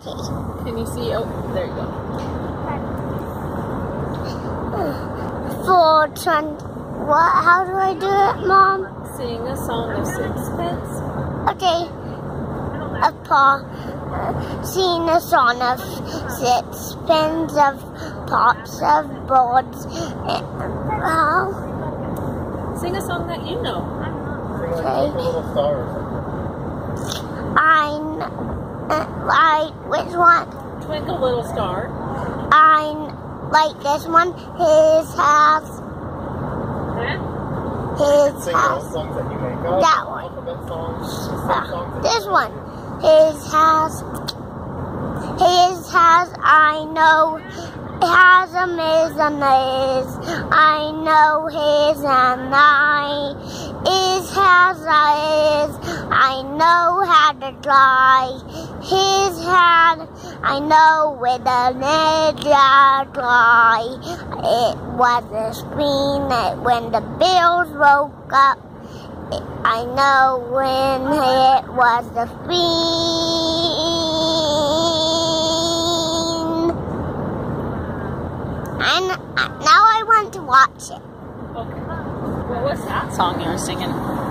Can you see? Oh, there you go. What? How do I do it, Mom? Sing a song of sixpence. Okay. Sing a song of sixpence, of pops, of boards. Sing a song that you know. Okay. Which one? Twinkle Little Star. I like this one. His house. His house. That one. This one. His house. His house. I know. Has a maze and is. I know his and I. His house is. I know how to fly. His hand. I know with a ninja fly. It was a scream when the bills woke up. I know when it was the scream. And now I want to watch it. Okay. What was that song you were singing?